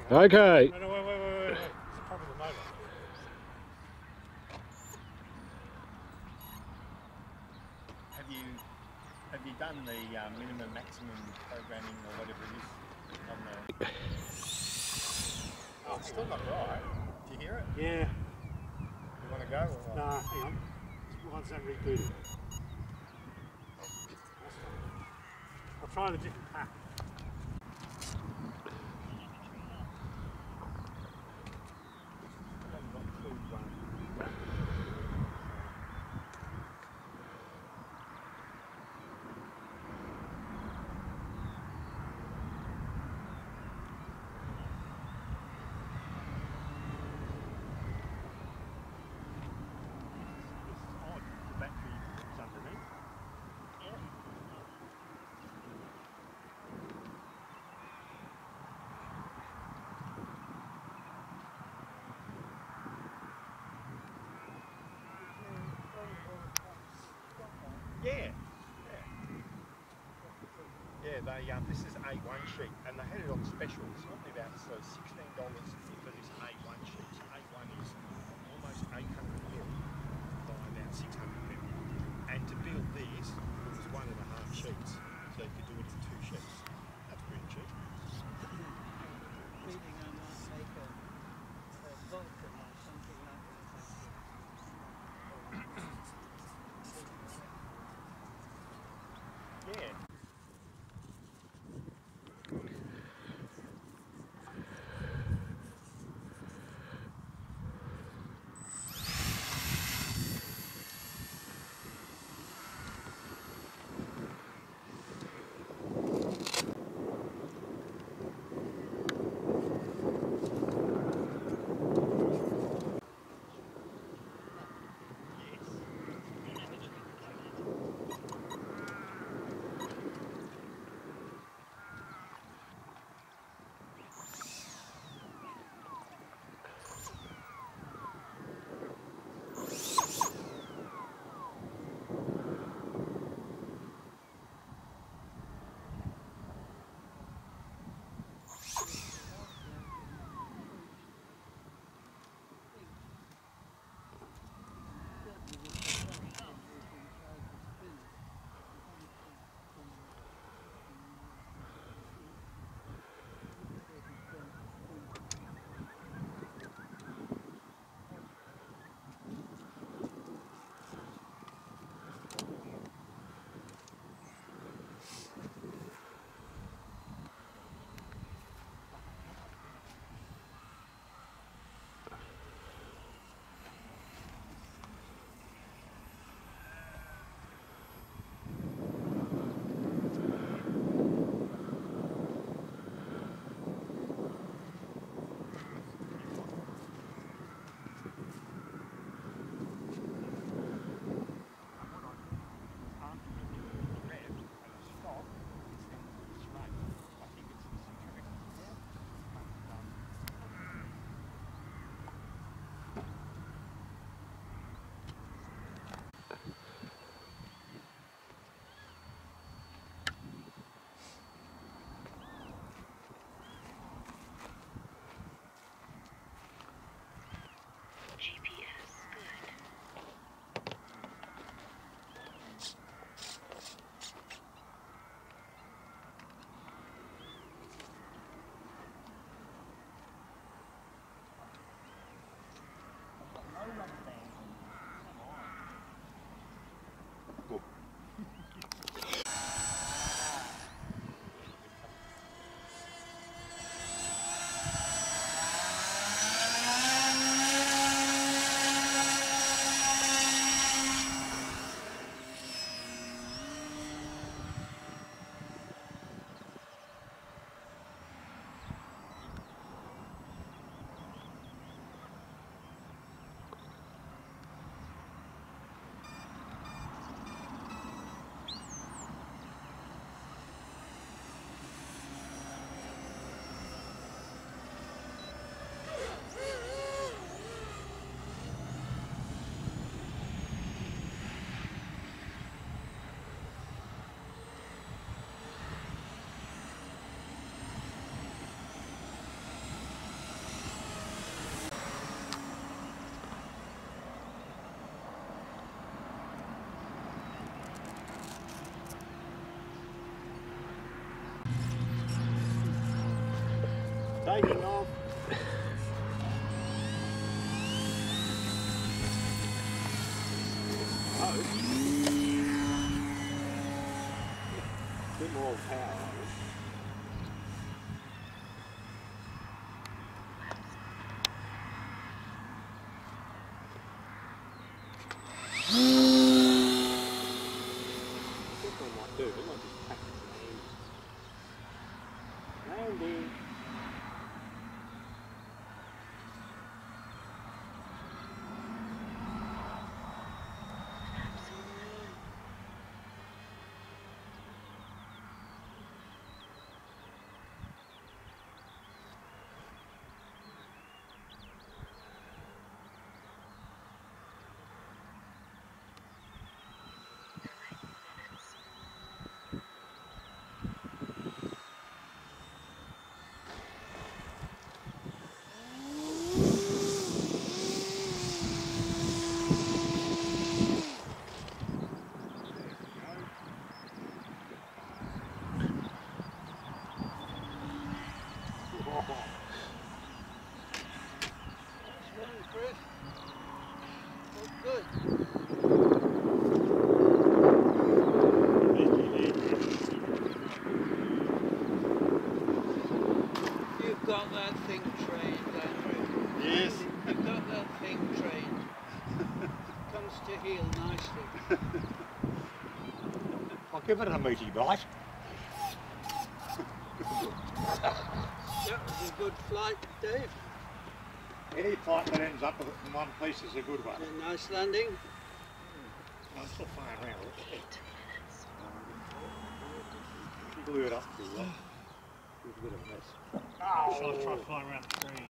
Okay. No, wait. There's a problem with the motor. Have you done the minimum maximum programming or whatever it is on the? Oh, it's still not right. Do you hear it? Yeah. You want to go or what? Nah, hang on. Mine's not rebooted. I'll try the different pack. Yeah, this is A1 sheet, and they had it on special. It's normally about $16 for this A1 sheet. So A1 is almost 800 mil by about 600 mil. And to build this, it was 1.5 sheets, so you could do it in 2 sheets. That's pretty cheap. Reading I might make a Vulcan or something like that. Yeah. Taking off. Oh. Bit more power. What I might do, I might just practice landing. Landing. Chris. Look good. You've got that thing trained, Andrew. Yes. You've got that thing trained. Comes to heel nicely. I'll give it a meaty bite. That was a good flight, Dave. Any flight that ends up in one piece is a good one. A nice landing. I'm still flying around a little bit. Blew it up too well. It was a bit of a mess. Shall I try flying around the tree?